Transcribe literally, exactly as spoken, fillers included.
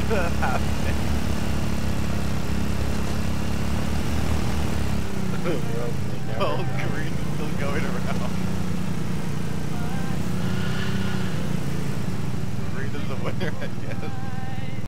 happening? Oh, green is still going around. Green is the winner at the